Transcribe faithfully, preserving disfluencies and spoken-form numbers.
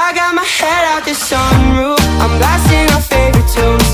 I got my head out the sunroof, I'm blasting our favorite tunes.